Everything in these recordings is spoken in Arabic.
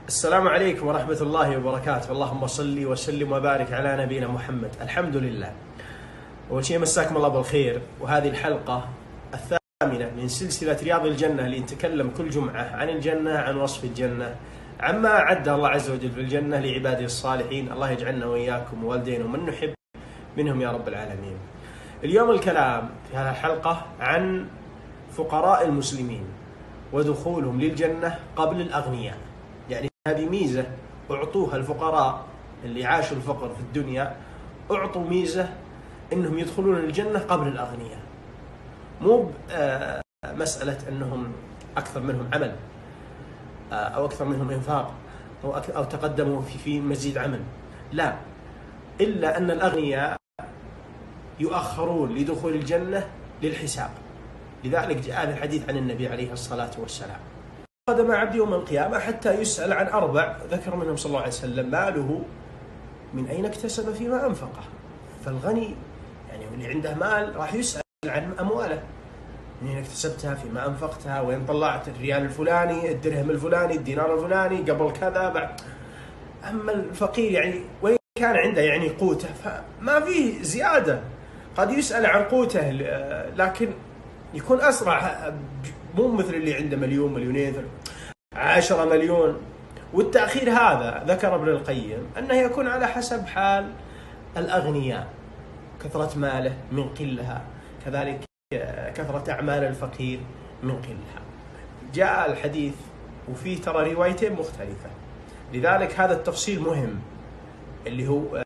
السلام عليكم ورحمة الله وبركاته. اللهم صل وسلم وبارك على نبينا محمد. الحمد لله. أول شيء مساكم الله بالخير، وهذه الحلقة الثامنة من سلسلة رياض الجنة اللي نتكلم كل جمعة عن الجنة، عن وصف الجنة، عما أعدها الله عز وجل في الجنة لعباده الصالحين. الله يجعلنا وإياكم ووالدينا ومن نحب منهم يا رب العالمين. اليوم الكلام في هذه الحلقة عن فقراء المسلمين ودخولهم للجنة قبل الأغنياء. يعني هذه ميزة أعطوها الفقراء اللي عاشوا الفقر في الدنيا، أعطوا ميزة إنهم يدخلون الجنة قبل الأغنياء. مو مسألة أنهم أكثر منهم عمل أو أكثر منهم إنفاق أو تقدموا في مزيد عمل، لا، إلا أن الأغنياء يؤخرون لدخول الجنة للحساب. لذلك جاء هذا الحديث عن النبي عليه الصلاة والسلام: قدم عبد يوم القيامة حتى يسأل عن أربع، ذكر منهم صلى الله عليه وسلم: ماله من أين اكتسب فيما أنفقه. فالغني يعني اللي عنده مال راح يسأل عن أمواله، من أين اكتسبتها، فيما أنفقتها، وين طلعت الريال الفلاني، الدرهم الفلاني، الدينار الفلاني، قبل كذا بعد. أما الفقير يعني وين كان عنده يعني قوته، فما فيه زيادة. قد يسأل عن قوته لكن يكون أسرع، مو مثل اللي عنده مليون، مليونين، 10 مليون. والتأخير هذا ذكر ابن القيم أنه يكون على حسب حال الأغنياء، كثرة ماله من قلها، كذلك كثرة أعمال الفقير من قلها. جاء الحديث وفيه ترى روايتين مختلفة، لذلك هذا التفصيل مهم، اللي هو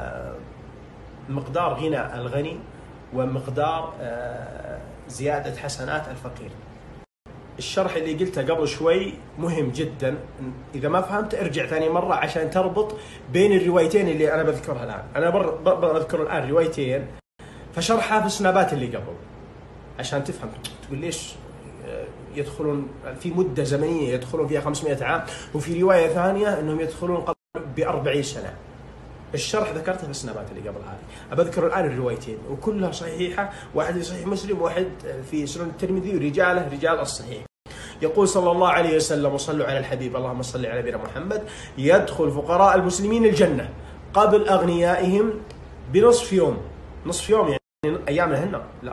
مقدار غنى الغني ومقدار زيادة حسنات الفقير. الشرح اللي قلته قبل شوي مهم جدا، إذا ما فهمت ارجع ثاني مرة عشان تربط بين الروايتين اللي أنا بذكرها الآن. أنا بذكر الآن روايتين، فشرحها في السنابات اللي قبل عشان تفهم. تقول ليش يدخلون في مدة زمنية يدخلون فيها 500 عام، وفي رواية ثانية أنهم يدخلون قبل ب40 سنة. الشرح ذكرته في السنابات اللي قبل هذه. أبذكر الآن الروايتين وكلها صحيحة، واحد في صحيح مسلم وواحد في سنن الترمذي، ورجاله رجال الصحيح. يقول صلى الله عليه وسلم: وصلوا على الحبيب، اللهم صل على نبينا محمد: يدخل فقراء المسلمين الجنة قبل أغنيائهم بنصف يوم. نصف يوم يعني أيام الهنة؟ لا،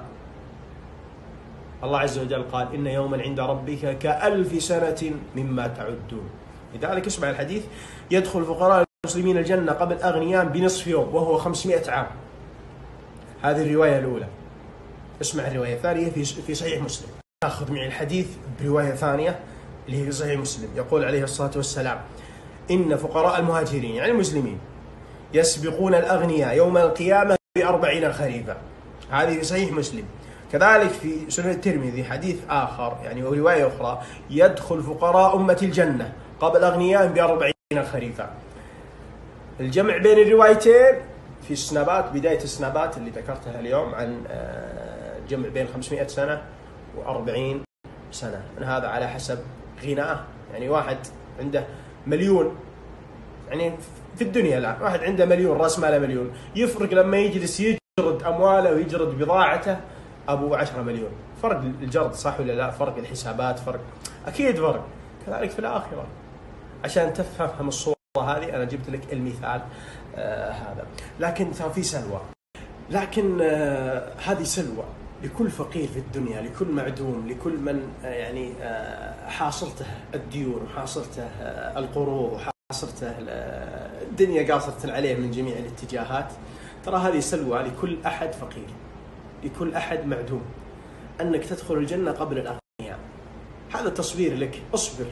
الله عز وجل قال: إن يوما عند ربك كألف سنة مما تعدون. لذلك اسمع الحديث: يدخل فقراء المسلمين الجنة قبل أغنياء بنصف يوم، وهو 500 عام. هذه الرواية الأولى. اسمع الرواية الثانية في صحيح مسلم. أخذ معي الحديث برواية ثانية اللي هي في صحيح مسلم. يقول عليه الصلاة والسلام: إن فقراء المهاجرين يعني المسلمين يسبقون الأغنياء يوم القيامة ب40 خريفا. هذه في صحيح مسلم. كذلك في سنن الترمذي حديث آخر يعني ورواية أخرى: يدخل فقراء أمة الجنة قبل أغنياء ب40 خريفا. الجمع بين الروايتين في السنابات، بداية السنابات اللي ذكرتها اليوم، عن جمع بين 500 سنة و40 سنة. من هذا على حسب غناه. يعني واحد عنده مليون، يعني في الدنيا الآن واحد عنده مليون، رأس ماله مليون، يفرق لما يجلس يجرد أمواله ويجرد بضاعته أبو 10 مليون. فرق الجرد، صح ولا لا؟ فرق الحسابات، فرق، أكيد فرق. كذلك في الآخرة. عشان تفهم الصورة هذه أنا جبت لك المثال هذا. لكن في سلوى، لكن هذه سلوى لكل فقير في الدنيا، لكل معدوم، لكل من يعني حاصرته الديون، وحاصرته القروض، وحاصرته الدنيا قاصرة عليه من جميع الاتجاهات. ترى هذه سلوى لكل أحد فقير، لكل أحد معدوم، أنك تدخل الجنة قبل الأغنياء. هذا تصوير لك. اصبر: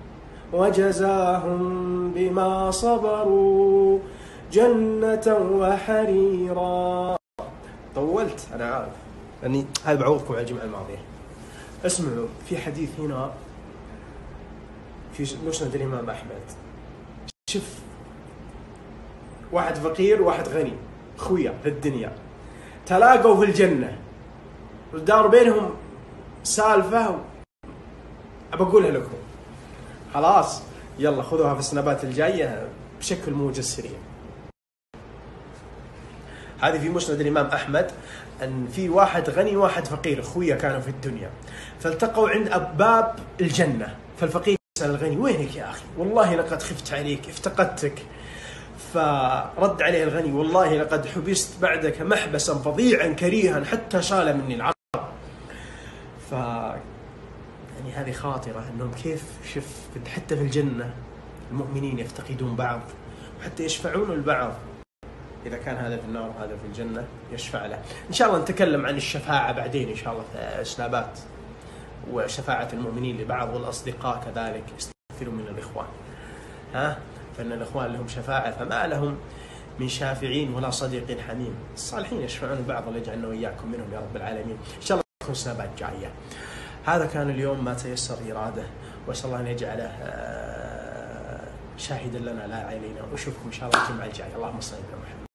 وجزاهم بما صبروا جنة وحريرا. طولت أنا عارف، يعني هذا بعوضكم على الجمعة الماضية. اسمعوا، في حديث هنا في مسند الإمام أحمد. شوف، واحد فقير وواحد غني، خويا في الدنيا، تلاقوا في الجنة ودار بينهم سالفة بقولها لكم. خلاص يلا خذوها في السنابات الجاية بشكل موجز سريع. هذه في مسند الإمام أحمد، أن في واحد غني وواحد فقير، أخويا كانوا في الدنيا، فالتقوا عند أبواب الجنة. فالفقير الغني وينك يا أخي؟ والله لقد خفت عليك افتقدتك. فرد عليه الغني والله لقد حبست بعدك محبسا فظيعا كريها حتى شال مني العرق. يعني هذه خاطرة أنهم كيف شوف حتى في الجنة المؤمنين يفتقدون بعض وحتى يشفعون البعض. إذا كان هذا في النار وهذا في الجنة يشفع له. إن شاء الله نتكلم عن الشفاعة بعدين إن شاء الله في سنابات، وشفاعة المؤمنين لبعض والأصدقاء كذلك يستغفرون من الإخوان. فإن الإخوان لهم شفاعة فما لهم من شافعين ولا صديق حميم. الصالحين يشفعون البعض، الله يجعلنا وإياكم منهم يا رب العالمين. إن شاء الله تكون سنابات جاية. هذا كان اليوم ما تيسر إراده، وأسأل الله أن يجعله شاهدا لنا لا علينا، وأشوفكم إن شاء الله الجمعة الجاية. اللهم صل على محمد.